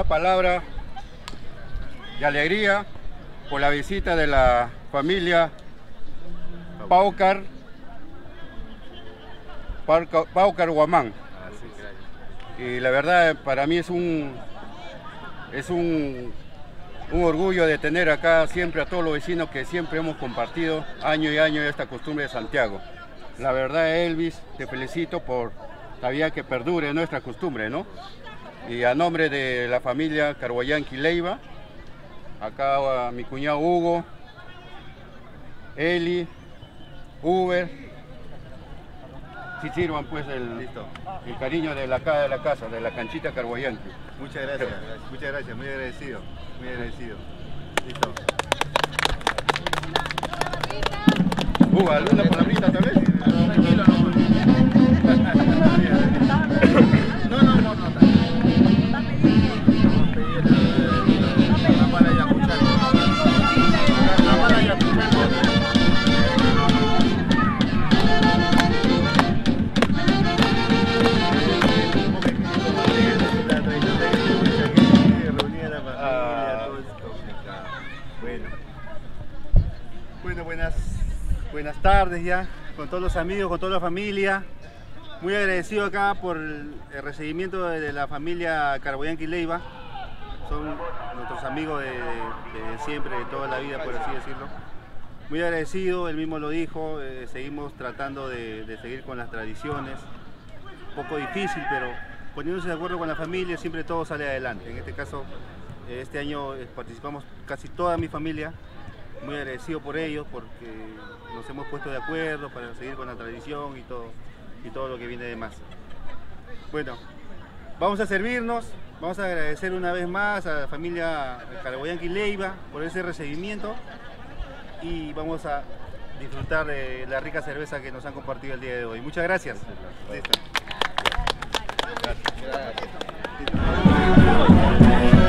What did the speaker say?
palabra de alegría por la visita de la familia Paucar Guamán. Y la verdad para mí es un orgullo de tener acá siempre a todos los vecinos que siempre hemos compartido año y año esta costumbre de Santiago. La verdad, Elvis, te felicito por todavía que perdure nuestra costumbre, ¿no? Y a nombre de la familia Carhuayanqui Leiva, acá a mi cuñado Hugo, Eli, Uber, si sirvan pues el cariño de la casa, de la canchita Carhuayanqui. Muchas gracias, muy agradecido, Listo. Hugo, ¿alguna palabrita tal vez? Tranquilo, Bueno, buenas tardes ya, con todos los amigos, con toda la familia. Muy agradecido acá por el recibimiento de la familia Carhuayanqui Leiva. Son nuestros amigos de siempre, de toda la vida, por así decirlo. Muy agradecido, él mismo lo dijo, seguimos tratando de seguir con las tradiciones. Un poco difícil, pero poniéndose de acuerdo con la familia, siempre todo sale adelante. En este caso, este año participamos casi toda mi familia. Muy agradecido por ellos, porque nos hemos puesto de acuerdo para seguir con la tradición y todo lo que viene de más. Bueno, vamos a servirnos, vamos a agradecer una vez más a la familia Carhuayanqui Leiva por ese recibimiento y vamos a disfrutar de la rica cerveza que nos han compartido el día de hoy. Muchas gracias. Listo. Gracias.